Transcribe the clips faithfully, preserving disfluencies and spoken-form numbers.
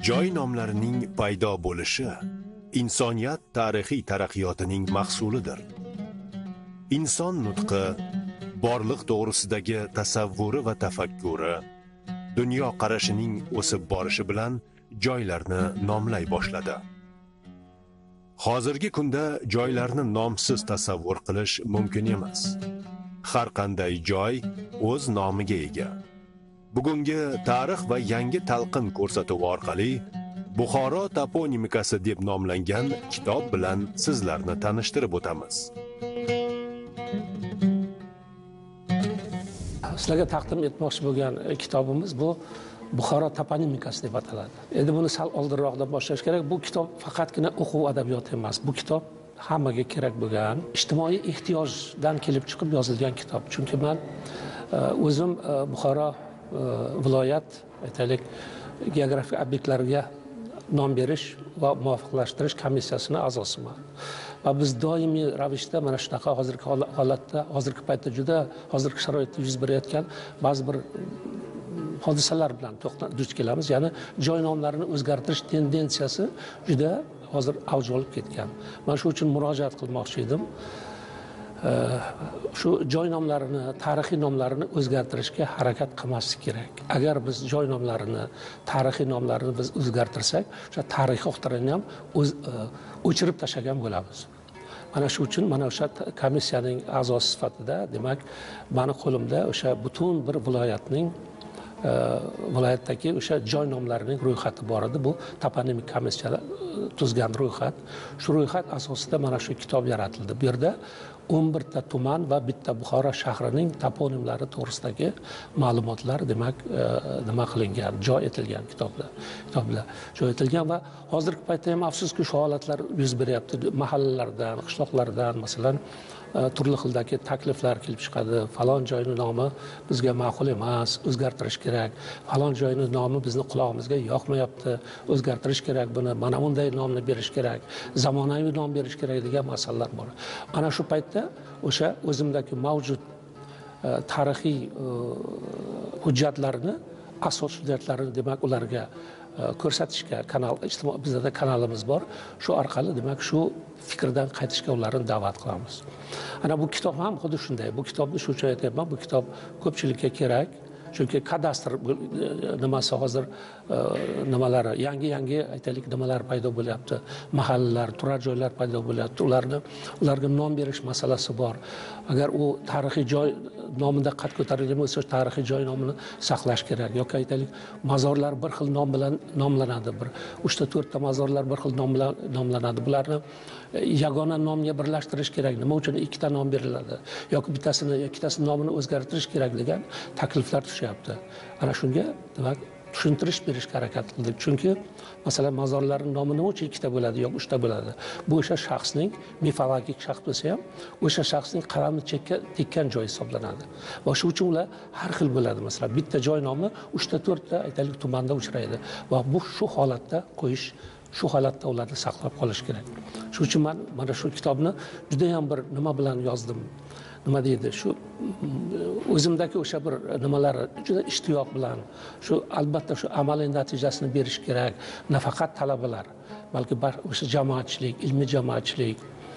Joy nomlarining paydo bo'lishi insoniyat tarixiy taraqqiyotining mahsulidir. Inson nutqi, borliq to'g'risidagi tasavvuri va tafakkuri, dunyo qarashining o'sib borishi bilan joylarni nomlay boshladi. Hozirgi kunda joylarni nomsiz tasavvur qilish mumkin emas. Har qanday joy o'z nomiga ega. Bugungi tarix va yangi talqin ko'rsatuvi orqali Buxoro toponimikasi deb nomlangan kitob bilan sizlarni tanishtirib o'tamiz. Sizlarga taqdim etmoqchi bo'lgan kitobimiz bu Buxoro toponimikasi deb ataladi. Endi buni sal oldinroqdan boshlash kerak. Bu kitob faqatgina o'quv adabiyoti emas. Bu kitob hammaga kerak bo'lgan ijtimoiy ehtiyojdan kelib chiqib yozilgan kitob. Chunki men o'zim Buxoro viloyat, aytaylik, geografik obyektlarga nom berish va muvofiqlashtirish komissiyasini a'zosiman. Va biz doimiy ravishda mana shunaqa hozirgi holatda, hozirgi paytda juda hozirgi sharoitda yuz berayotgan ba'zi bir hodisalar bilan duch kelamiz. Ya'ni joy nomlarini o'zgartirish tendensiyasi juda hozir avj olib ketgan. Men shu uchun murojaat qilmoqchi edim. Shu joy nomlarini, tarixiy nomlarini o'zgartirishga harakat qilmaslik kerak. Agar biz joy nomlarini, tarixiy nomlarini biz o'zgartirsak, o'sha tarixiy xotirani ham o'z o'chirib tashlagan bo'lamiz. Mana shu uchun mana o'sha komissiyaning a'zosi sifatida, demak, meni qo'limda o'sha butun bir viloyatning viloyatdagi o'sha joy nomlarining ro'yxati bor edi. Bu toponimik komissiya tuzgan ro'yxat. Shu ro'yxat asosida mana shu kitob yaratildi. Bu yerda o'n bir ta tuman va bitta Buxoro shahrining toponimlari to'g'risidagi ma'lumotlar, demak, nima qilingan, joy etilgan kitobda. Kitobda joy etilgan va hozirgi paytda ham afsuski shu holatlar yuz beryapti. Mahallalardan, qishloqlardan, masalan, turli xildagi takliflar kelib chiqadi. Falon joyning nomi bizga ma'qul emas, o'zgartirish kerak. Falon joyning nomi bizni qulog'imizga yoqmayapti, o'zgartirish kerak buni. Mana bunday nomni berish kerak, zamonaviy nom berish kerak degan masalalar bor. Mana shu paytda o'sha o'zimdagi mavjud tarixiy hujjatlarni, asos hujjatlarini, demak, ularga ko'rsatishga kanal, ijtimoiy bizda kanalimiz bor. Shu orqali, demak, shu fikrdan qaytishga ularni da'vat qilamiz. Ana bu kitob ham xuddi shunday. Bu kitobni shu uchun aytyapman, bu kitob ko'pchilikka kerak. Chunki kadastr nimasi hozir nimalari, yangi-yangi aytaylik nimalar paydo bo'lyapti. Mahallalar, turar joylar paydo bo'lyapti. Ularni ularga nom berish masalasi bor. Agar u tarixiy joy nomida qad ko'tarilgan bo'lsa, tarixiy joy nomini saqlash kerak. Yoki aytaylik, mazorlar bir xil nom bilan nomlanadi. Bir uch ta to'rt ta mazorlar bir xil nom bilan nomlanadi. Bularni yagona nomga birlashtirish kerak. Nima uchun ikkita nom beriladi? Yoki bittasini, ikkitasini nomini o'zgartirish kerak degan takliflar tushyapti. Ana shunga, demak, tushuntirish berishga harakat qildik. Chunki masalan, mazorlarning nomi nima uchun ikkita bo'ladi yoki uchta bo'ladi? Bu o'sha shaxsning, mifologik shaxs bo'lsa ham, o'sha shaxsning qalamni chekka tekkan joy hisoblanadi. Va shu uchun ular har xil bo'ladi. Masalan, bitta joy nomi uch ta to'rt ta aytaylik tumanda uchraydi. Va bu shu holatda qo'yish, shu holatda ularni saqlab qolish kerak. Shu uchun men mana shu kitobni juda ham bir nima bilan yozdim. Nima deydi, shu o'zimdagi o'sha bir nimalar juda ishtiyoq bilan, shu albatta shu amaliy natijasini berish kerak. Nafaqat talabalar, balki o'sha jamoatchilik, ilmiy jamoatchilik,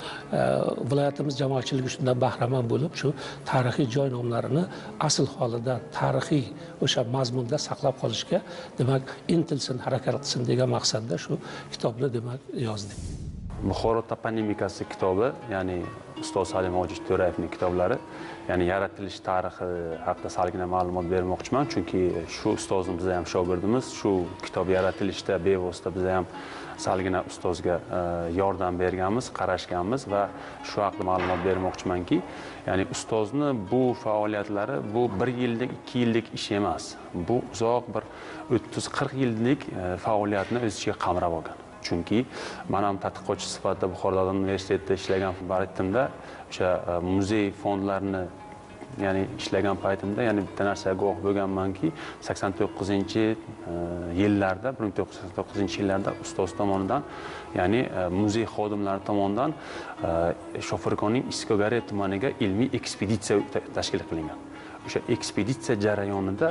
viloyatimiz jamoatchiligi shundan bahramand bo'lib, shu tarixiy joy nomlarini asl holida, tarixiy o'sha mazmunda saqlab qolishga, demak, intilsin, harakat qilsin degan maqsadda shu kitobni, demak, yozdik. Buxoro toponimikasi kitobi, ya'ni ustoz Salim Hoji To'rayevning kitoblari, ya'ni yaratilish tarixi haqida salgina ma'lumot bermoqchiman, chunki shu ustozimiz bizga ham shogirdimiz, shu kitob yaratilishda bevosita bizga ham salgina ustozga yordam berganmiz, qarashganmiz va shu haqida ma'lumot bermoqchimanki, ya'ni ustozni bu faoliyatlari bu bir yillik, ikki yillik ish emas. Bu uzoq bir o'ttiz qirq yillik faoliyatni o'z ichiga qamrab olgan. Chunki men ham tadqiqotchi sifatida Buxoro davlat universitetida ishlagan paytimda o'sha muzey fondlarini, ya'ni ishlagan paytimda, ya'ni bitta narsaga guvoh bo'lganmanki, sakson to'qqizinchi yillarda, bir ming to'qqiz yuz sakson to'qqizinchi yillarda ustoz tomonidan, ya'ni muzey xodimlari tomonidan Shofirkonning Iskogare tumaniga ilmiy ekspeditsiya tashkil qilingan. O'sha ekspeditsiya jarayonida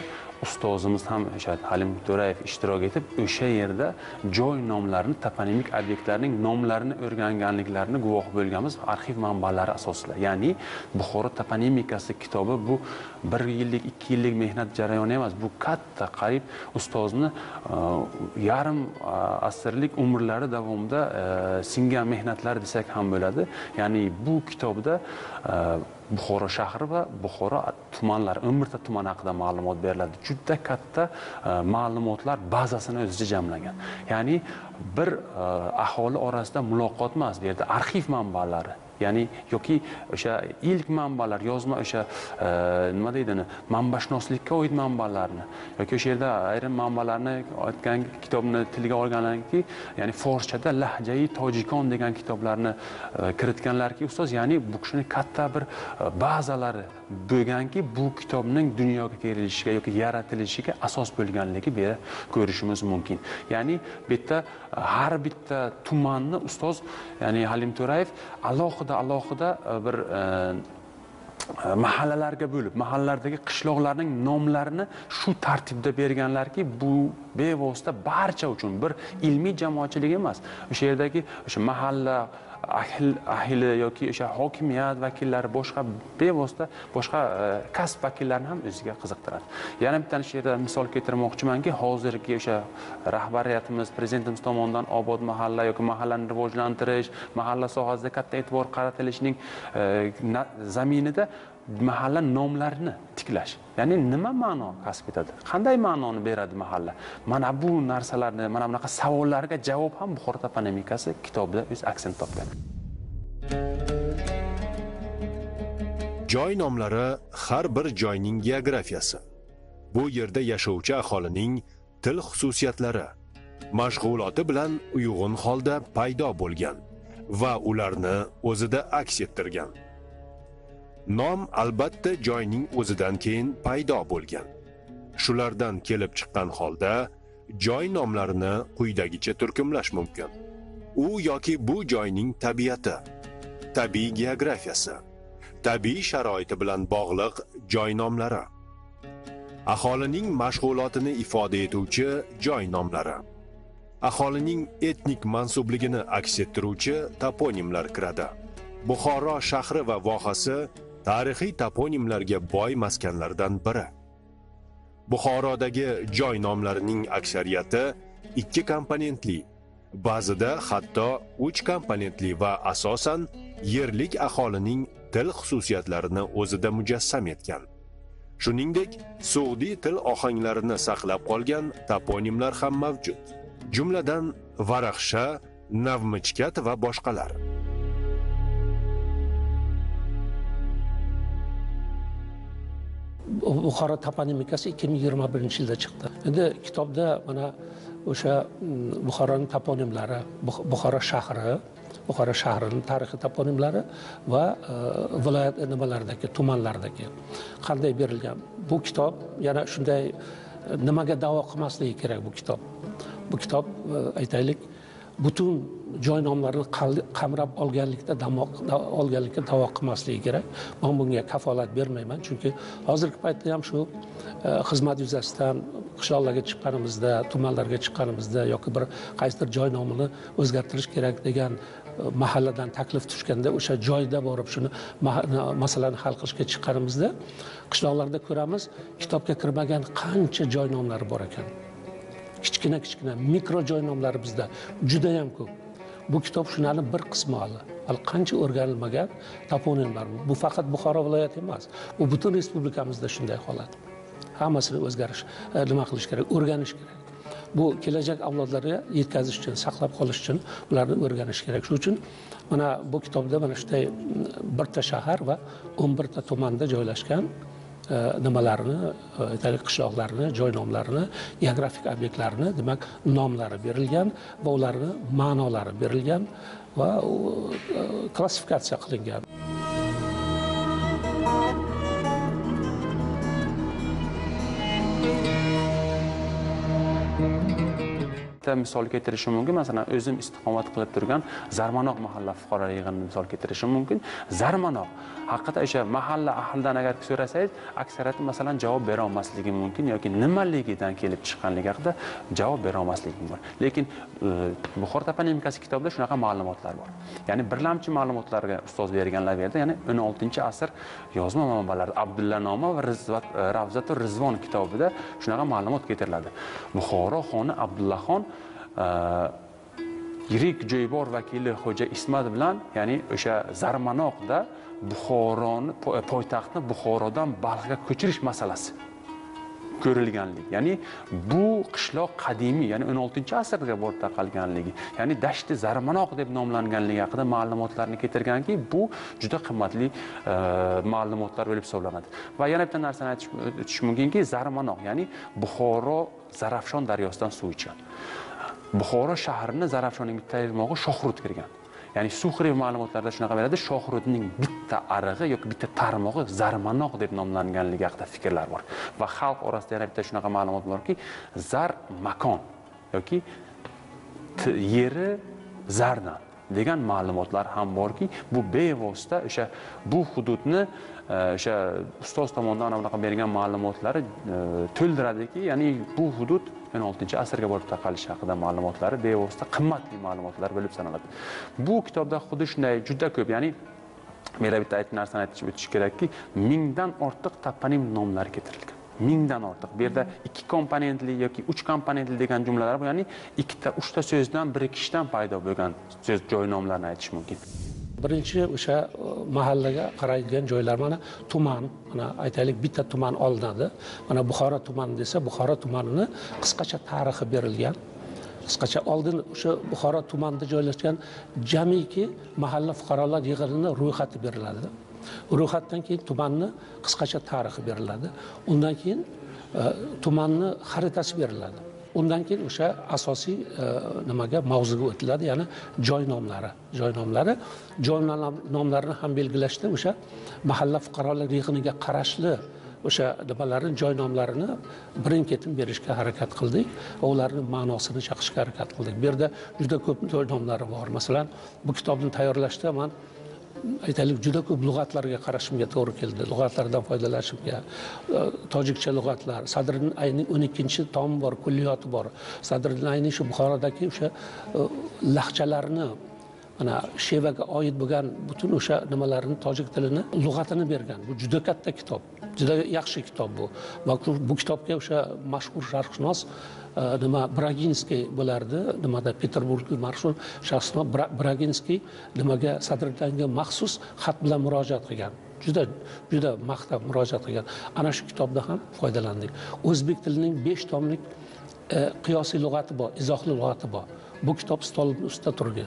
ustozimiz ham o'sha Halim To'rayev ishtirok etib, o'sha yerda joy nomlarini, toponimik obyektlarning nomlarini o'rganganliklarini guvoh bo'lganmiz arxiv manbalari asosida. Ya'ni Buxoro toponimikasi kitobi bu bir yillik, ikki yillik mehnat jarayoni emas, bu katta, qariyb ustozni yarim asrlik umrlari davomida singan mehnatlar desak ham bo'ladi. Ya'ni bu kitobda Buxoro shahri va Buxoro tumanlari, o'n birta tuman haqida ma'lumot beriladi. Juda katta ma'lumotlar bazasini o'ziga jamlagan. Ya'ni bir aholi orasida muloqot emas, bu yerda arxiv manbalari, ya'ni yoki o'sha ilk manbalar, yozma o'sha nima deydi, manbashunoslikka oid manbalarni yoki o'sha yerda ayrim manbalarni aytgan kitobni tilga olganlarki, ya'ni forschada lahjai tojikon degan kitoblarni kiritganlarki ustoz, ya'ni bu kishini katta bir bazalari bo'lganki, bu kitobning dunyoga kelinishiga yoki yaratilishiga asos bo'lganligi bu yerda ko'rishimiz mumkin. Ya'ni bu yerda har bitta tumanni ustoz, ya'ni Halim To'rayev alohida alohida bir mahallalarga bo'lib, mahallalardagi qishloqlarning nomlarini shu tartibda berganlarki, bu bevosita barcha uchun bir ilmiy jamoatchilik emas, o'sha yerdagi o'sha mahalla ahli yoki o'sha hokimiyat vakillari, boshqa bevosita boshqa kasb vakillarini ham o'ziga qiziqtiradi. Yana bitta yerda misol keltirmoqchimanki, hozirgi o'sha rahbariyatimiz, prezidentimiz tomonidan obod mahalla yoki mahallani rivojlantirish, mahalla sohasida katta e'tibor qaratilishining zaminida mahalla nomlarini tiklash. Ya'ni nima ma'no kasb etadi? Qanday ma'noni beradi mahalla? Mana bu narsalarni, mana bunaqa savollarga javob ham Buxoro toponimikasi kitobida o'z aksini topgan. Joy nomlari har bir joyning geografiyasi. Bu yerda yashovchi aholining til xususiyatlari, mashg'uloti bilan uyg'un holda paydo bo'lgan va ularni o'zida aks ettirgan. Nom albatta joyning o'zidan keyin paydo bo'lgan. Shulardan kelib chiqqan holda joy nomlarini quyidagicha turkumlash mumkin. U yoki bu joyning tabiati, tabiiy geografiyasi, tabiiy sharoiti bilan bog'liq joy nomlari, aholining mashg'ulotini ifoda etuvchi joy nomlari, aholining etnik mansubligini aks ettiruvchi toponimlar kiradi. Buxoro shahri va vohasi tarixiy toponimlarga boy maskanlardan biri. Buxorodagi joy nomlarining aksariyati ikki komponentli, ba'zida hatto uch komponentli va asosan yerlik aholining til xususiyatlarini o'zida mujassam etgan. Shuningdek, Suudi til ohanglarini saqlab qolgan toponimlar ham mavjud. Jumladan Varaxsha, Navmichkat va boshqalar. Buxoro toponimikasi ikki ming yigirma birinchi yilda chiqdi. Endi kitobda mana o'sha Buxoroning toponimlari, Buxoro shahri, Buxoro shahrining tarixiy toponimlari va viloyat nimalardagi, tumanlardagi qanday berilgan. Bu kitob yana shunday nimaga da'vo qilmasligi kerak bu kitob. Bu kitob aytaylik, butun joy nomlarini qamrab olganlikda olganlikka da'vo qilmasligi kerak. Men bunga kafolat bermayman, chunki hozirgi paytda ham shu xizmat yuzasidan qishloqlarga chiqqanimizda, tumanlarga chiqqanimizda yoki bir qaysidir joy nomini o'zgartirish kerak degan mahalladan taklif tushganda, o'sha joyda borib shuni masalani hal qilishga chiqqanimizda qishloqlarda ko'ramiz, kitobga kirmagan qancha joy nomlari bor ekan. Kichkina kichkina mikro joy nomlari bizda juda ham ko'p. Bu kitob shularning bir qismi hali. Hali qancha o'rganilmagan toponimlar. Bu faqat Buxoro viloyati emas. Bu butun respublikamizda shunday holat. Hammasini o'zgarish, nima qilish kerak, o'rganish kerak. Bu kelajak avlodlarga yetkazish uchun, saqlab qolish uchun ularni o'rganish kerak. Shuning uchun mana bu kitobda mana shunday birta shahar va o'n birta tumanda joylashgan nimalarni, aytaylik qishloqlarni, joy nomlarini, geografik obyektlarni, demak, nomlari berilgan va ularni ma'nolari berilgan va klassifikatsiya qilingan. misol keltirishim mumkin. Masalan, o'zim istiqomat qilib turgan Zarmanoq mahalla fuqarolar yig'inini misol keltirishim mumkin. Zarmanoq haqida o'sha mahalla ahlidan agar so'rasangiz, aksariyati masalan javob bera olmasligi mumkin yoki nimaligidan kelib chiqqanligi haqida javob bera olmasligi mumkin. Lekin Buxoro toponimikasi kitobida shunaqa ma'lumotlar bor. Ya'ni birlamchi ma'lumotlarga ustoz berganlar bu yerda, ya'ni o'n oltinchi asr yozma manbalarida Abdullanoma va Ravzatur Rizvon kitobida shunaqa ma'lumot keltiriladi. Buxoro xoni Abdullaxon yirik jo'ybor vakili Xo'ja Ismat bilan, ya'ni o'sha Zarmanoqda Buxoroni poytaxtni Buxorodan Balxga ko'chirish masalasi ko'rilganligi. Ya'ni bu qishloq qadimiy, ya'ni o'n oltinchi asrga borib taqalganligi, ya'ni Dashti Zarmanoq deb nomlanganligi haqida ma'lumotlarni keltirganki, bu juda qimmatli ma'lumotlar bo'lib hisoblanadi. Va yana bitta narsani aytish o'tish mumkinki, Zarmanoq, ya'ni Buxoro Zarafshon daryosidan suv ichgan. Buxoro shahrining Zarafshonning bitta tarmog'i Shohrud kirgan. Ya'ni Suxriy ma'lumotlarda shunaqa beradi, Shohrudning bitta arig'i yoki bitta tarmog'i Zarmanoq deb nomlanganligi haqida fikrlar bor. Va xalq orasida yana bitta shunaqa ma'lumot borki, Zar makon yoki yeri zardan degan ma'lumotlar ham borki, bu bevosita o'sha bu hududni o'sha ustoz tomonidan anaqa bergan ma'lumotlari to'ldiradiki, ya'ni bu hudud o'n oltinchi asrga borib taqalishi haqida ma'lumotlari bevosita qimmatli ma'lumotlar bo'lib sanaladi. Bu kitobda xuddi shunday juda ko'p, ya'ni mera bitta aytgan narsani aytib o'tish kerakki, mingdan ortiq toponim nomlari keltirilgan. Mingdan ortiq. Bu yerda ikki komponentli yoki uch komponentli degan jumlalar bu, ya'ni ikkita, uchta so'zdan birikishdan paydo bo'lgan so'z joy nomlarini aytish mumkin. Birinchi o'sha mahallaga qaraydigan joylar, mana tuman, mana aytaylik bitta tuman olinadi. Mana Buxoro tumani desa, Buxoro tumanining qisqacha tarixi berilgan. Qisqacha oldin o'sha Buxoro tumanida joylashgan jamiki mahalla fuqarolar yig'inining ro'yxati beriladi. Ro'yxatdan keyin tumanning qisqacha tarixi beriladi. Undan keyin tumanning xaritasi beriladi. Undan keyin o'sha asosiy nimaga mavzuga o'tiladi, ya'ni joy nomlari. Joy nomlari, joy nomlarini ham belgilashda o'sha mahalla fuqarolar yig'iniga qarashli o'sha nimalarning joy nomlarini birin-ketin berishga harakat qildik va ularning ma'nosini chaqishga harakat qildik. Bu yerda juda ko'p joy nomlari bor. Masalan, bu kitobni tayyorlashda men aytaylik juda ko'p lug'atlarga qarashimga to'g'ri keldi. Lug'atlardan foydalanishimga, tojikcha lug'atlar, Sadriddin Aynining o'n ikkinchi tomi bor, kulliyoti bor. Sadriddin Ayni shu Buxorodagi o'sha lahjalarni, mana shevaga oid bo'lgan butun o'sha nimalarni, tojik tilini, lug'atini bergan. Bu juda katta kitob, juda yaxshi kitob bu. Va bu kitobga o'sha mashhur sharqshunos nima Braginskiy bo'lardi, nimada Peterburgda mashhur sharqshunos Braginskiy nimaga Sadriddinga maxsus xat bilan murojaat qilgan. Juda juda maqtab murojaat qilgan. Ana shu kitobda ham foydalandik. O'zbek tilining besh tomlik qiyosiy lug'ati bor, izohli lug'ati bor. Bu kitob stolimning ustida turgan.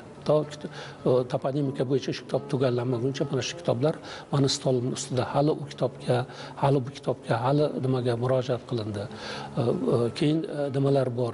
Toponimika bo'yicha shu kitob tugallanmaguncha mana shu kitoblar mana stolimning ustida. Hali u kitobga, hali bu kitobga, hali nimaga murojaat qilindi. Keyin nimalar bor?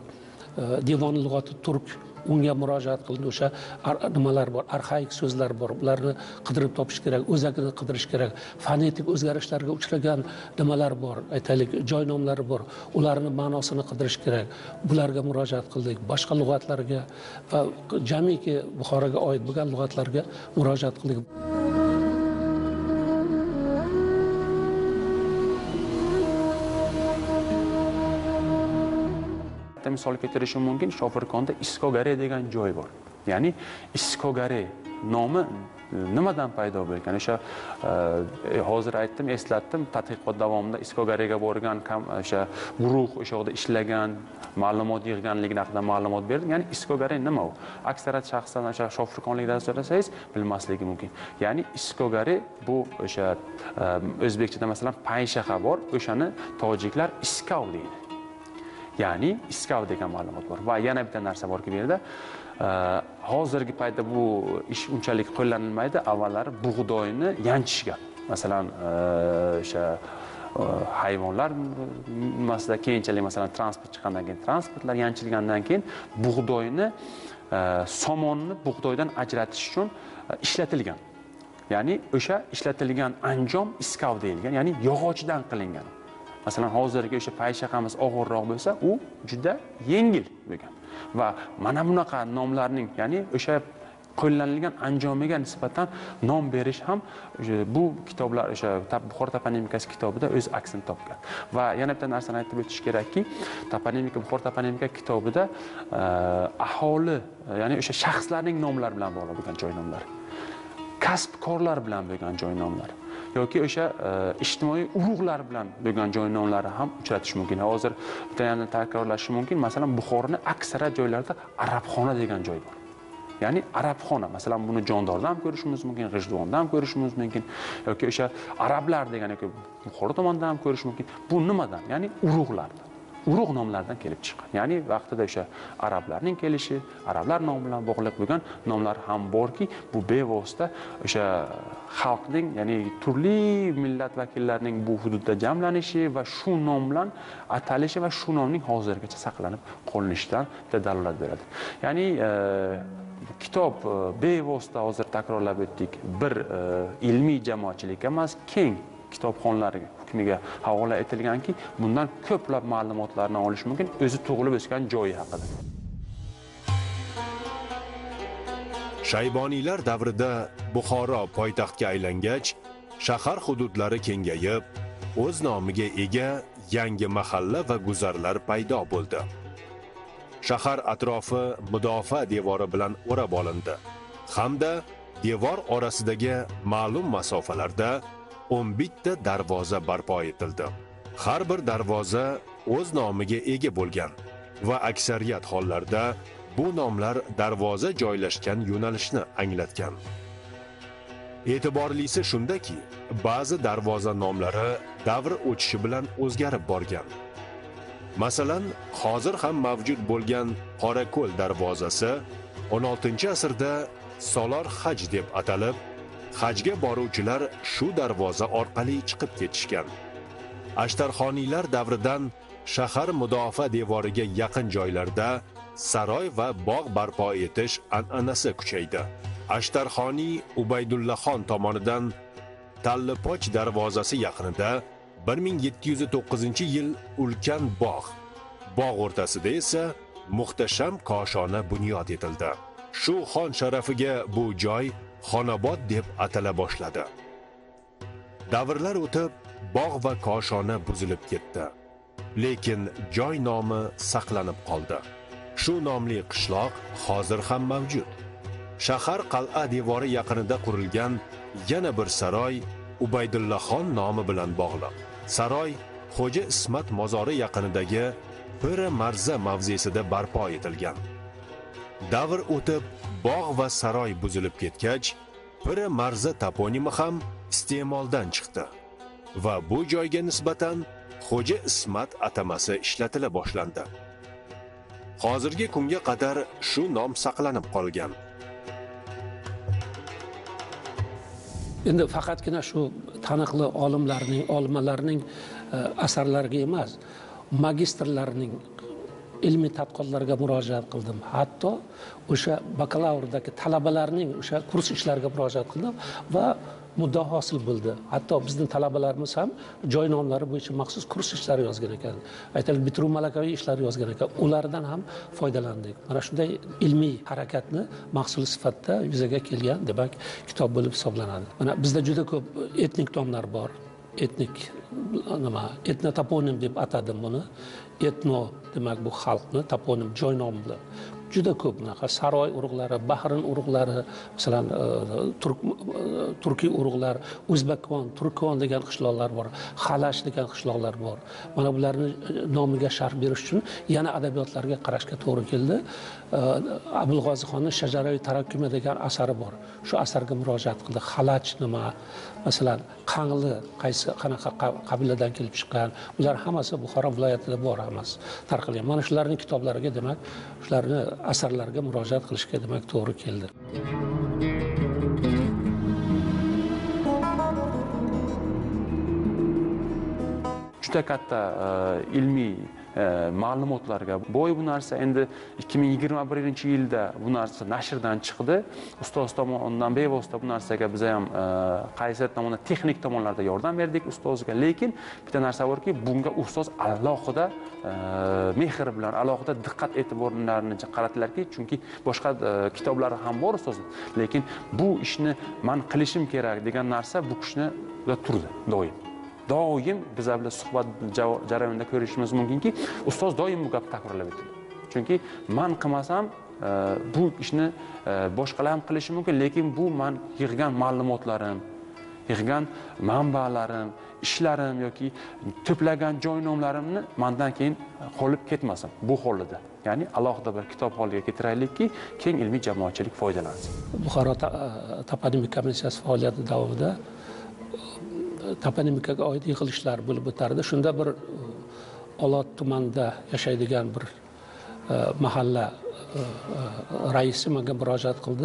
Devon lug'ati turk, unga murojaat qilindi. O'sha nimalar bor, arxaik so'zlar bor. Ularni qidirib topish kerak, o'zagini qidirish kerak. Fonetik o'zgarishlarga uchragan nimalar bor, aytaylik joy nomlari bor. Ularning ma'nosini qidirish kerak. Bularga murojaat qildik. Boshqa lug'atlarga va jamiki Buxoroga oid bo'lgan lug'atlarga murojaat qildik. Misol keltirishim mumkin, Shofirkonda Iskogare degan joy bor. Ya'ni Iskogare nomi nimadan paydo bo'lgan? O'sha hozir aytdim, eslatdim, tadqiqot davomida Iskogarega borgan o'sha guruh o'sha yerda ishlagan, ma'lumot yig'ganligi haqida ma'lumot berdim. Ya'ni Iskogare nima u? Aksariyat shaxslar o'sha Shofirkonlikdan so'rasangiz bilmasligi mumkin. Ya'ni Iskogare bu o'sha o'zbekchada masalan payshaxa bor, o'shani tojiklar iskav deydi. Ya'ni iskav degan ma'lumot bor. Va yana bitta narsa borki, bu yerda hozirgi paytda bu ish unchalik qo'llanilmaydi. Avvallari bug'doyni yanchishgan. Masalan, o'sha hayvonlar nimasida keyinchalik masalan transport chiqqandan keyin, transportlar yanchilgandan keyin bug'doyni, somonni bug'doydan ajratish uchun ishlatilgan. Ya'ni o'sha ishlatilgan anjom iskav deyilgan, ya'ni yog'ochdan qilingan. Masalan, hozirgi o'sha payshaxamiz og'irroq bo'lsa, u juda yengil bo'lgan. va mana bunaqa nomlarning, ya'ni o'sha qo'llanilgan anjomiga nisbatan nom berish ham bu kitoblar, o'sha Buxoro toponimikasi kitobida o'z aksini topgan. Va yana bitta narsani aytib o'tish kerakki, toponimika Buxoro toponimika kitobida aholi, ya'ni o'sha shaxslarning nomlari bilan bog'liq bo'lgan joy nomlari, kasbkorlar bilan bo'lgan joy nomlari yoki o'sha ijtimoiy urug'lar bilan bo'lgan joy nomlari ham uchratish mumkin. Hozir bitta yana takrorlash mumkin. Masalan, Buxoroning aksariyat joylarida Arabxona degan joy bor. Ya'ni Arabxona, masalan, buni Jondorda ham ko'rishimiz mumkin, G'ijduvonda ham ko'rishimiz mumkin yoki o'sha arablar degan yoki Buxoro tomonda ham ko'rish mumkin. Bu nimadan? Ya'ni urug'lardan, urug' nomlaridan kelib chiqqan. Ya'ni vaqtida o'sha arablarning kelishi, arablar nomi bilan bog'liq bo'lgan nomlar ham borki, bu bevosita o'sha xalqning, ya'ni turli millat vakillarining bu hududda jamlanishi va shu nom bilan atalishi va shu nomning hozirgacha saqlanib qolinishidan dalolat beradi. Ya'ni kitob bevosita hozir takrorlab o'tdik, bir ilmiy jamoatchilik emas, keng kitobxonlar hukmiga havola etilganki, bundan ko'plab ma'lumotlarni olish mumkin o'zi tug'ilib o'sgan joyi haqida. Shayboniylar davrida Buxoro poytaxtga aylangach, shahar hududlari kengayib, o'z nomiga ega yangi mahalla va guzarlar paydo bo'ldi. Shahar atrofi mudofaa devori bilan o'rab olindi hamda devor orasidagi ma'lum masofalarda o'n bitta darvoza barpo etildi. Har bir darvoza o'z nomiga ega bo'lgan va aksariyat hollarda bu nomlar darvoza joylashgan yo'nalishni anglatgan. E'tiborlisi shundaki, ba'zi darvoza nomlari davr o'tishi bilan o'zgarib borgan. Masalan, hozir ham mavjud bo'lgan Qorako'l darvozasi o'n oltinchi asrda Solar Haj deb atalib, hajga boruvchilar shu darvoza orqali chiqib ketishgan. Ashtarxoniylar davridan shahar mudofaa devoriga yaqin joylarda saroy va bog' barpo etish an'anasi kuchaydi. Ashtarxoniy Ubaydullaxon tomonidan Tallipoch darvozasi yaqinida bir ming yetti yuz to'qqizinchi yil ulkan bog', bog' o'rtasida esa muhtasham koshona bunyod etildi. Shu xon sharafiga bu joy Xonobod deb atala boshladi. Davrlar o'tib, bog' va koshona buzilib ketdi. Lekin joy nomi saqlanib qoldi. Shu nomli qishloq hozir ham mavjud. Shahar qal'a devori yaqinida qurilgan yana bir saroy Ubaydullaxon nomi bilan bog'liq. Saroy Xo'ja Ismat mozori yaqinidagi Piri Marza mavzesida barpo etilgan. Davr o'tib, bog' va saroy buzilib ketgach, Piri Marza toponimi ham iste'moldan chiqdi va bu joyga nisbatan Xo'ja Ismat atamasi ishlatila boshlandi. Hozirgi kunga qadar shu nom saqlanib qolgan. Endi faqatgina shu taniqli olimlarning, olimalarning asarlariga emas, magistrlarning ilmiy tadqiqotlariga murojaat qildim. Hatto o'sha bakalavrdagi talabalarning o'sha kurs ishlariga murojaat qildim va muddao hosil bo'ldi. Hatto bizning talabalarimiz ham joy nomlari bo'yicha maxsus kurs ishlari yozgan ekan. Aytaylik, bitiruv malakaviy ishlari yozgan ekan. Ulardan ham foydalandik. Mana shunday ilmiy harakatni mahsul sifatida yuzaga kelgan, demak, kitob bo'lib hisoblanadi. Mana bizda juda ko'p etnik nomlar bor. Etnik nima? Etnotoponim deb atadim buni. Etno demak bu xalqni, toponim joy nomi bilan. Juda ko'p bunaqa saroy urug'lari, Bahrin urug'lari, masalan, turk turkiy urug'lar, O'zbekiston, Turkiston degan qishloqlar bor, Xalash degan qishloqlar bor. Mana bularni nomiga sharh berish uchun yana adabiyotlarga qarashga to'g'ri keldi. Abulg'ozixonning Shajarai Tarakkuma degan asari bor. Shu asarga murojaat qildi. Xalach nima? Masalan, Qangli qaysi qanaqa qabiladan kelib chiqqan? Ular hammasi Buxoro viloyatida bor hammasi tarqalgan. Mana shularning kitoblariga, demak, shularni asarlarga murojaat qilishga demak to'g'ri keldi. Juda katta ilmiy ma'lumotlarga boy bu narsa endi ikki ming yigirma birinchi yilda bu narsa nashrdan chiqdi. Ustoz tomonidan bevosita bu narsaga biz ham qaysi tomonidan texnik tomonlarda yordam berdik ustozga, lekin bitta narsa borki, bunga ustoz alohida mehr bilan, alohida diqqat e'tiborlarini qaratdilarki, chunki boshqa kitoblari ham bor ustozning, lekin bu ishni men qilishim kerak degan narsa bu kishida turdi doim. Doim bizlar bilan suhbat jarayonida ko'rishimiz mumkinki, ustoz doim bu gapni takrorlab o'tadi. Chunki men qilmasam bu ishni boshqalar ham qilishi mumkin, lekin bu men yig'gan ma'lumotlarim, yig'gan manbalarim, ishlarim yoki to'plagan joynomlarimni mendan keyin qolib ketmasin bu holida. Ya'ni alohida bir kitob holiga keltiraylikki, keng ilmiy jamoatchilik foydalansin. Buxoro toponimika komissiyasi faoliyati davomida toponimikaga oid yig'ilishlar bo'lib o'tardi. Shunda bir Olot tumanida yashaydigan bir mahalla raisi menga murojaat qildi.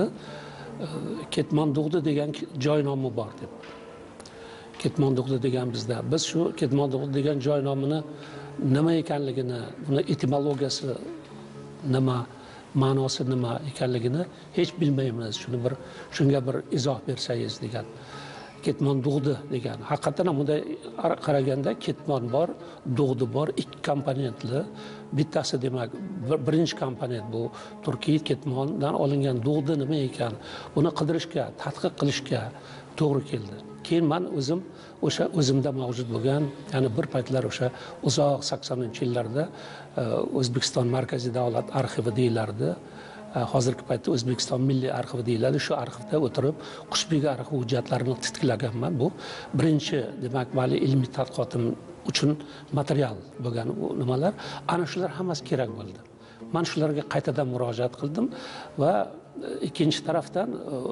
Ketmondug'di degan joy nomi bor deb. Ketmondug'di degan bizda. Biz shu Ketmondug'di degan joy nomini nima ekanligini, buni etimologiyasi nima, ma'nosi nima ekanligini hech bilmaymiz. Shuni bir shunga bir izoh bersangiz degan. Ketmondug'di degan. Haqiqatan ham bunday qaraganda ketmon bor, dug'di bor, ikki komponentli. Bittasi demak birinchi komponent bu Turkiy ketmondan olingan dug'di nima ekan, buni qidirishga, tadqiq qilishga to'g'ri keldi. Keyin men o'zim o'sha o'zimda mavjud bo'lgan, ya'ni bir paytlar o'sha uzoq saksoninchi yillarda O'zbekiston Markaziy davlat arxivi deyilardi. Hozirgi paytda O'zbekiston Milliy arxivi deyiladi. Shu arxivda o'tirib Qushbegi arxiv hujjatlarini tiklaganman. Bu birinchi demak mali ilmiy tadqiqotim uchun material bo'lgan nimalar. Ana shular hammasi kerak bo'ldi. Men shularga qaytadan murojaat qildim va ikkinchi tarafdan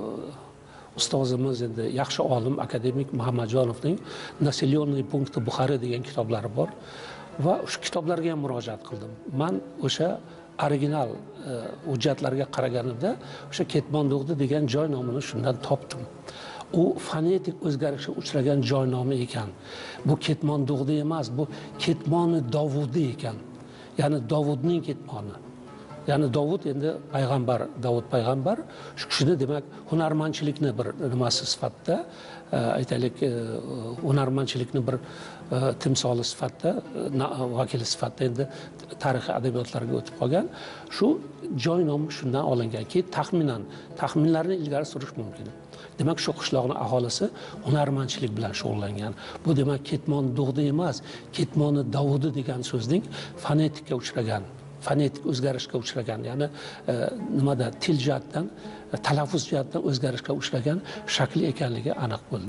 ustozimiz endi yaxshi olim akademik Muhammadjonovning Naselyonniy punkti Buxara degan kitoblari bor va shu kitoblarga ham murojaat qildim. Men o'sha original hujjatlarga qaraganimda o'sha Ketmondug'di degan joy nomini shundan topdim. U fonetik o'zgarishga uchragan joy nomi ekan. Bu Ketmondug'di emas, bu Ketmoni Dovudi ekan. Ya'ni Dovudning ketmoni. Ya'ni Dovud endi payg'ambar, Davud payg'ambar shu kishini demak hunarmandchilikni bir nimasi sifatida, aytaylik, hunarmandchilikni bir timsoli sifatida, vakili sifatida endi tarixiy adabiyotlarga o'tib qolgan. Shu joy nomi shundan olinganki, taxminan taxminlarni ilgari surish mumkin. Demak, shu qishloqning aholisi hunarmandchilik bilan shug'ullangan. Bu demak Ketmondug'di emas, Ketmoni Dovudi degan so'zning fonetikka uchragan, fonetik o'zgarishga uchragan, ya'ni nimada til jihatdan, talaffuz jihatdan o'zgarishga uchragan shakli ekanligi aniq bo'ldi.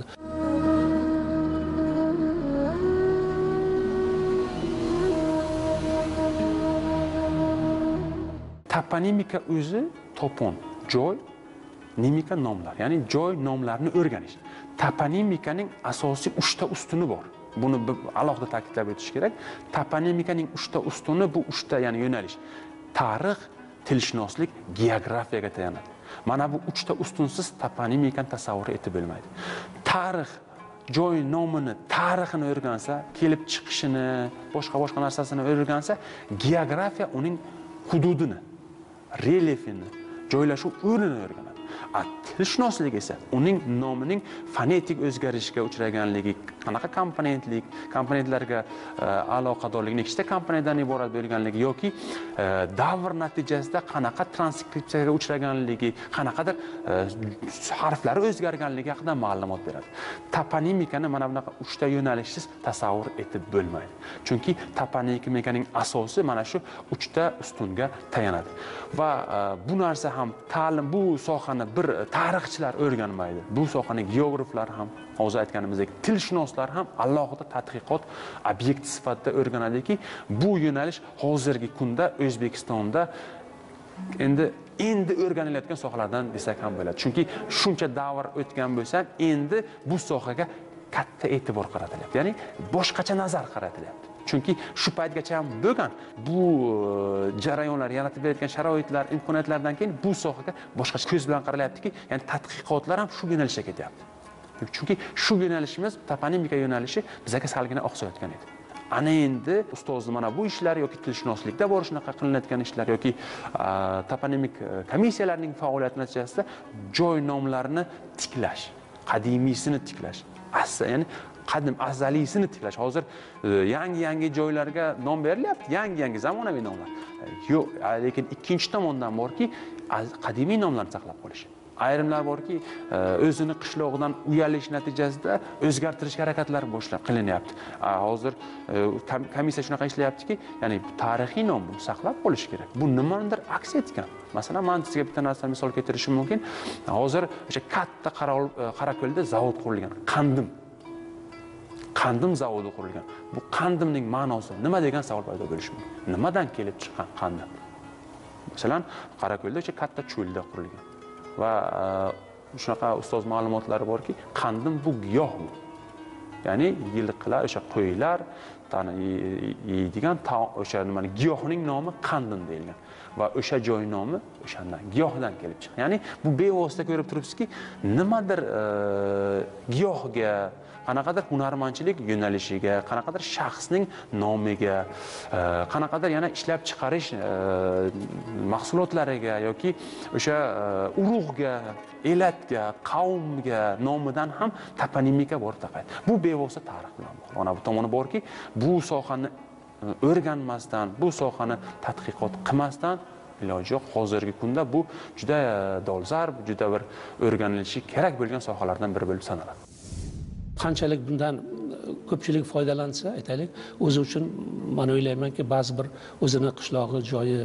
Toponimika o'zi topon, joy, nimika nomlar, ya'ni joy nomlarini o'rganish. Toponimikaning asosiy uchta ustuni bor. Buni alohida ta'kidlab o'tish kerak. Toponimikaning uchta ustuni bu uchta, ya'ni yo'nalish. Tarix, tilshunoslik, geografiyaga tayanadi. Mana bu uchta ustunsiz toponimikani tasavvur etib bo'lmaydi. Tarix joy nomini, tarixini o'rgansa, kelib chiqishini, boshqa-boshqa narsasini o'rgansa, geografiya uning hududini, relyefini, joylashuv o'rnini o'rganadi. Tilshunoslik esa uning nomining fonetik o'zgarishga uchraganligi, qanaqa komponentlik, komponentlarga aloqadorligi, nechta komponentdan iborat bo'lganligi yoki davr natijasida qanaqa transkripsiyaga uchraganligi, qanaqadir harflari o'zgarganligi haqida ma'lumot beradi. Toponimikani mana bunaqa uchta yo'nalishsiz tasavvur etib bo'lmaydi. Chunki toponimikaning asosi mana shu uchta ustunga tayanadi. Va bu narsa ham ta'lim, bu sohani bir tarixchilar o'rganmaydi. Bu sohani geograflar ham, hozir aytganimizdek, tilshunoslar ham alohida tadqiqot obyekti sifatida o'rganadiki, bu yo'nalish hozirgi kunda O'zbekistonda endi endi o'rganilayotgan sohalardan desak ham bo'ladi. Chunki shuncha davr o'tgan bo'lsa, endi bu sohaga katta e'tibor qaratilyapti. Ya'ni boshqacha nazar qaratilyapti. Chunki shu paytgacha ham bo'lgan bu jarayonlar, yaratib berayotgan sharoitlar, imkoniyatlardan keyin bu sohaga boshqacha ko'z bilan qaralyaptiki, ya'ni tadqiqotlar ham shu yo'nalishga ketyapti. Chunki shu yo'nalishimiz, toponimika yo'nalishi bizga salgina oqsayotgan edi. ana endi ustozni mana bu ishlar yoki tilshunoslikda bor shunaqa qilinayotgan ishlar yoki toponimik komissiyalarning faoliyati natijasida joy nomlarini tiklash, qadimiysini tiklash, asli ya'ni qadim azaliysini tiklash. Hozir yangi-yangi joylarga nom berilyapti, yangi-yangi zamonaviy nomlar. Yo'q, lekin ikkinchi tomondan borki, qadimiy nomlarni saqlab qolish. Ayrimlar borki, o'zini qishlog'idan uyalish natijasida o'zgartirish harakatlari boshlab qilinyapti. Hozir komissiya shunaqa ishlayaptiki, ya'ni tarixiy nomni saqlab qolish kerak. Bu nimanidir aks etgan. Masalan, men sizga bitta narsani misol keltirishim mumkin. Hozir o'sha katta Qorako'lda zavod qurilgan, Qandim. Qandim zavodi qurilgan. Bu qandimning ma'nosi nima degan savol paydo bo'lishi mumkin. Nimadan kelib chiqqan qandim? Masalan, Qorako'lda o'sha katta cho'lda qurilgan. Va shunaqa ustoz ma'lumotlari borki, qandim bu giyoh bu. Ya'ni yilqilar, o'sha qo'ylar, tani yeydigan o'sha nimani giyohning nomi qandim deyilgan. Va o'sha joy nomi o'shandan, giyohdan kelib chiqqan. Ya'ni bu bevosita ko'rib turibsizki, nimadir giyohga, qanaqadir hunarmandchilik yo'nalishiga, qanaqadir shaxsning nomiga, qanaqadir yana ishlab chiqarish mahsulotlariga yoki o'sha urug'ga, elatga, qavmga nomidan ham toponimika bor taqaydi. Bu bevosita tarix bilan bog'liq. Mana bu tomoni borki, bu sohani o'rganmasdan, bu sohani tadqiqot qilmasdan iloji yo'q. Hozirgi kunda bu juda dolzarb, juda bir o'rganilishi kerak bo'lgan sohalardan biri bo'lib sanaladi. Qanchalik bundan ko'pchilik foydalansa, aytaylik, o'zi uchun men o'ylaymanki, ba'zi bir o'zini qishlog'i, joyi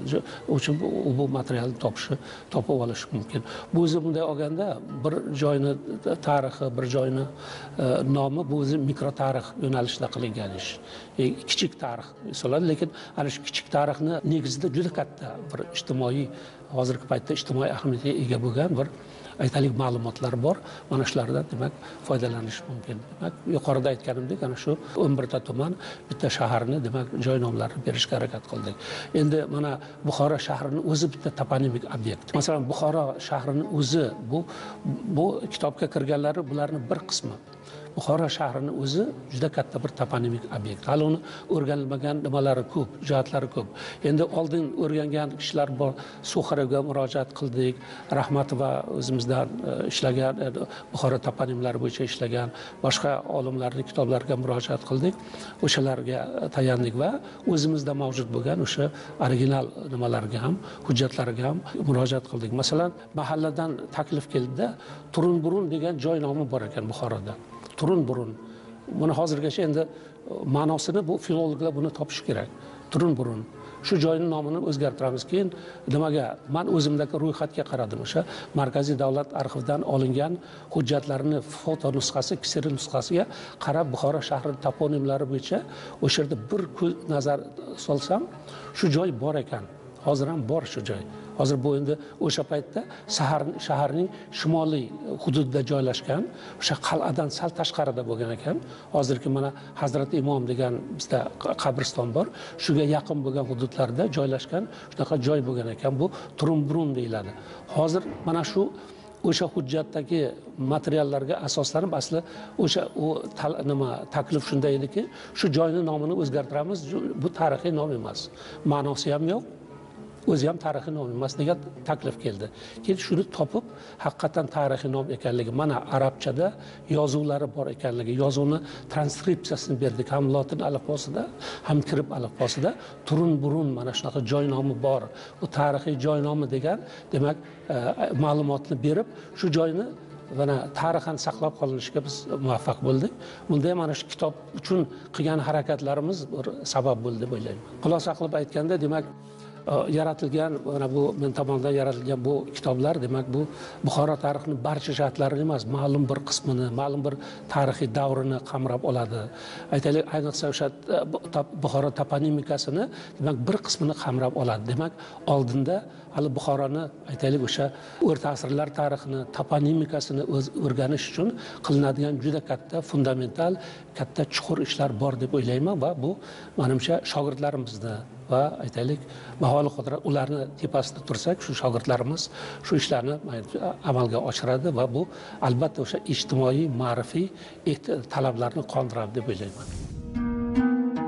uchun bu materialni topishi, topib olishi mumkin. Bu o'zi bunday olganda bir joyni tarixi, bir joyni nomi bu o'zi mikro tarix yo'nalishida qilingan ish. Kichik tarix hisoblanadi, lekin ana shu kichik tarixni negizida juda katta bir ijtimoiy, hozirgi paytda ijtimoiy ahamiyatga ega bo'lgan bir aytalik ma'lumotlar bor. Mana shulardan demak foydalanish mumkin. Demak, yuqorida aytganimdek, ana shu o'n birta tuman, bitta shaharni demak joy nomlarini berishga harakat qildik. Endi mana Buxoro shahrining o'zi bitta toponimik obyekt. Masalan, Buxoro shahrining o'zi bu bu kitobga kirganlari bularning bir qismi. Buxoro shahrining o'zi juda katta bir toponimik obyekt. Hali uni o'rganilmagan nimalari ko'p, jihatlari ko'p. Endi oldin o'rgangan kishilar bor. Suxarovga murojaat qildik. Rahmatova o'zimizdan ishlagan, Buxoro toponimlari bo'yicha ishlagan boshqa olimlarning kitoblariga murojaat qildik. O'shalarga tayandik va o'zimizda mavjud bo'lgan o'sha original nimalarga ham, hujjatlarga ham murojaat qildik. Masalan, mahalladan taklif keldi-da, Turunburun degan joy nomi bor ekan Buxoroda. Turunburun. Buni hozirgacha endi ma'nosini bu filologlar buni topish kerak. Turunburun. Shu joyning nomini o'zgartiramiz. Keyin nimaga? Men o'zimdagi ro'yxatga qaradim. O'sha Markaziy davlat arxividan olingan hujjatlarning foto nusxasi, kseri nusxasiga qarab Buxoro shahri toponimlari bo'yicha o'sha yerda bir ko'z nazar solsam, shu joy bor ekan. Hozir ham bor shu joy. Hozir bu endi o'sha paytda shaharning shimoliy hududida joylashgan, o'sha qal'adan sal tashqarida bo'lgan ekan. Hozirgi mana Hazrat Imom degan bizda qabriston bor. Shuga yaqin bo'lgan hududlarda joylashgan shunaqa joy bo'lgan ekan. Bu Turunburun deyiladi. Hozir mana shu o'sha hujjatdagi materiallarga asoslanib asli o'sha u nima taklif shunday ediki, shu joyning nomini o'zgartiramiz. Bu tarixiy nom emas. Ma'nosi ham yo'q. O'zi ham tarixiy nom emas degan taklif keldi. Keyin shuni topib, haqiqatan tarixiy nom ekanligi, mana arabchada yozuvlari bor ekanligi, yozuvni transkripsiyasini berdik. Ham lotin alifbosida, ham kirib alifbosida Turunburun mana shunaqa joy nomi bor. Bu tarixiy joy nomi degan, demak, ma'lumotni berib, shu joyni mana tarixan saqlab qolinishiga biz muvaffaq bo'ldik. Bunda ham mana shu kitob uchun qilgan harakatlarimiz bir sabab bo'ldi deb o'ylayman. Xulosa qilib aytganda, demak, yaratilgan mana bu men tomonidan yaratilgan bu kitoblar demak bu Buxoro tarixining barcha jihatlarini emas, ma'lum bir qismini, ma'lum bir tarixiy davrini qamrab oladi. Aytaylik, ayniqsa o'sha Buxoro toponimikasini demak bir qismini qamrab oladi. Demak, oldinda hali Buxoroni aytaylik o'sha o'rta asrlar tarixini, toponimikasini o'rganish uchun qilinadigan juda katta, fundamental, katta chuqur ishlar bor deb o'ylayman va bu menimcha shogirdlarimizni va aytaylik baholi qudrat ularni tepasida tursak, shu shogirdlarimiz shu ishlarni amalga oshiradi va bu albatta o'sha ijtimoiy, ma'rifiy talablarni qondiradi deb o'ylayman.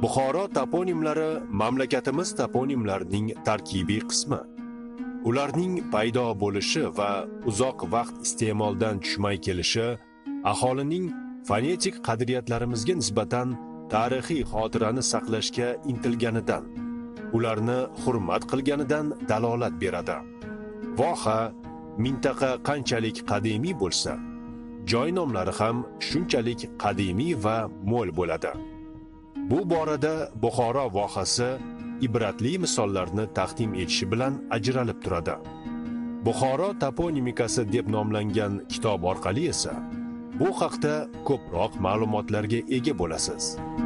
Buxoro toponimlari mamlakatimiz toponimlarining tarkibiy qismi. Ularning paydo bo'lishi va uzoq vaqt iste'moldan tushmay kelishi aholining fonetik qadriyatlarimizga nisbatan tarixiy xotirani saqlashga intilganidan, ularni hurmat qilganidan dalolat beradi. Voha mintaqa qanchalik qadimiy bo'lsa, joy nomlari ham shunchalik qadimiy va mo'l bo'ladi. Bu borada Buxoro vohasi ibratli misollarni taqdim etishi bilan ajralib turadi. Buxoro toponimikasi deb nomlangan kitob orqali esa bu haqda ko'proq ma'lumotlarga ega bo'lasiz.